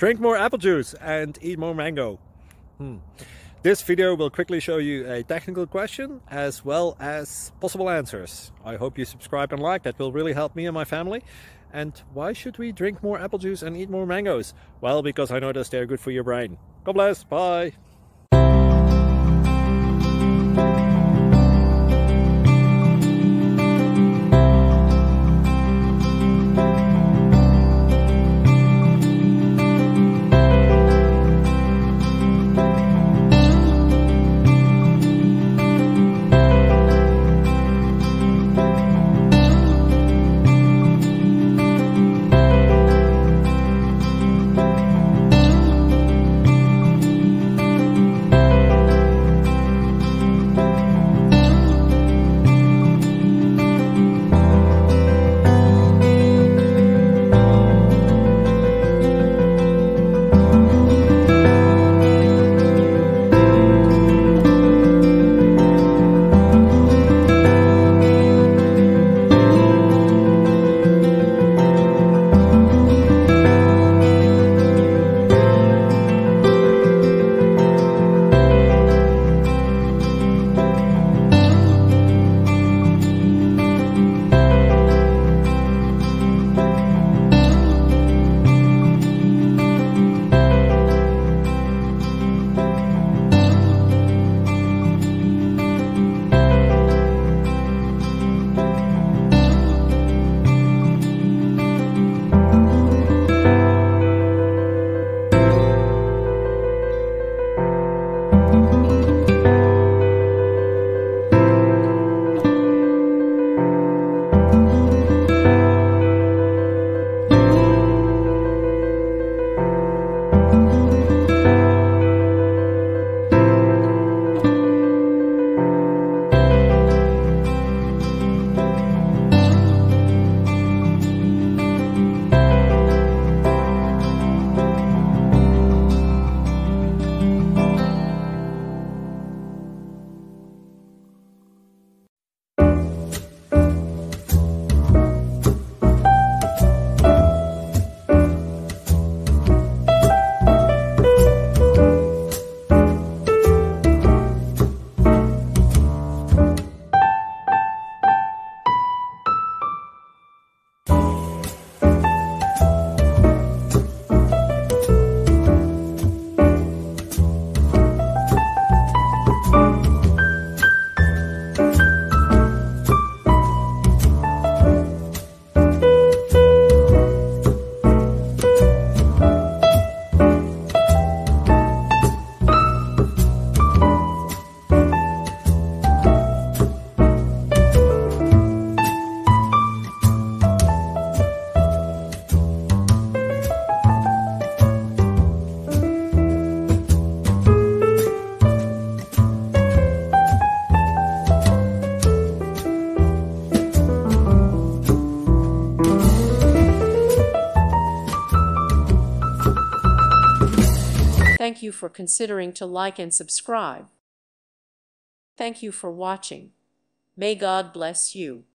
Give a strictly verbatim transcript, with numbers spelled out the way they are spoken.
Drink more apple juice and eat more mango. Hmm. This video will quickly show you a technical question as well as possible answers. I hope you subscribe and like, that will really help me and my family. And why should we drink more apple juice and eat more mangoes? Well, because I noticed they're good for your brain. God bless, bye! Thank you for considering to like and subscribe. Thank you for watching. May God bless you.